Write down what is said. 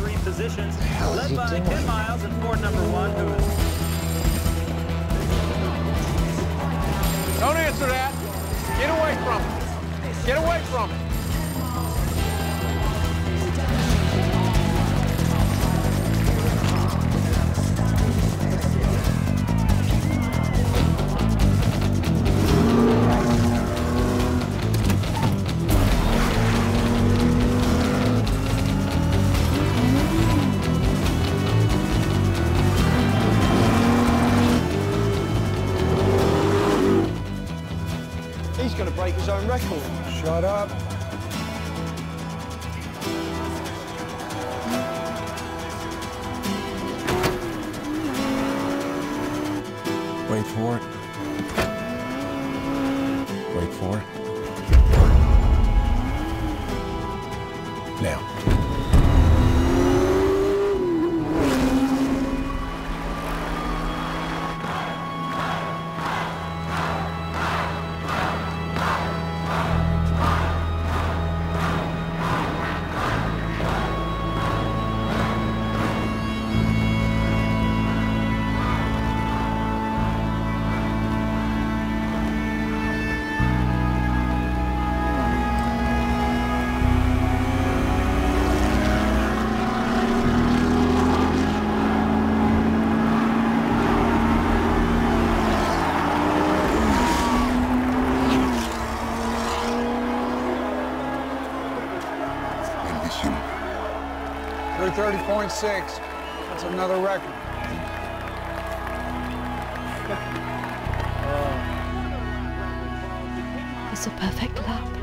3 positions, led by 10 miles and Ford #1, who is... Don't answer that. Get away from him. Get away from him. He's going to break his own record. Shut up. Wait for it. Wait for it. Now. Through 30.6. That's another record. It's a perfect lap.